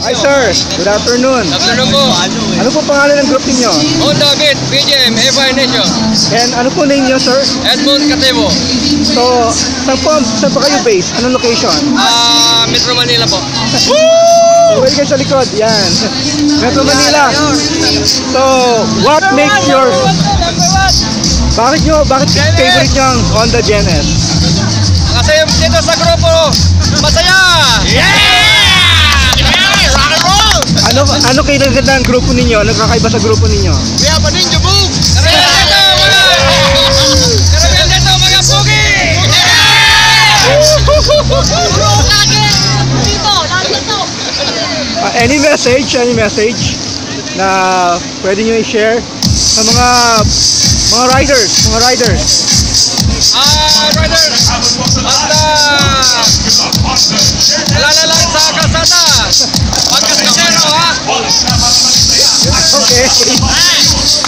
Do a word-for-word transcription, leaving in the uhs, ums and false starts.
Hi sir, good afternoon. Good afternoon po. Ano po pangalan ng group ninyo? Honda Beat, B J M, F I Nation. And ano po name nyo sir? Edmond Katebo. So, saan po, saan po kayo based? Anong location? Ah, Metro Manila po. Woo! Pwede kayo sa likod, yan. Metro Manila. So, what makes your... Bakit nyo, bakit favorite nyo ang Honda Gen S? Kasi dito sa grupo, masaya! Yeah! Rock and roll! Ano ano kayo naganda ng grupo ninyo? Ano kakaiba sa grupo ninyo? We have a ninja move! Karamihan dito, mga... Karamihan dito, mga pugi! Uh, any message, any message na pwede nyo i-share sa mga mga riders, mga riders? Ah, riders! Basta... Alala lang sa kalsada! Pagkasasero, ha? Okay.